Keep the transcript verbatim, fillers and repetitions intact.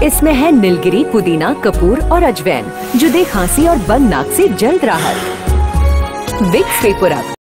इसमें है नीलगिरी, पुदीना, कपूर और अजवैन, जो दे खांसी और बंद नाक से जल्द राहत। Vicks VapoRub.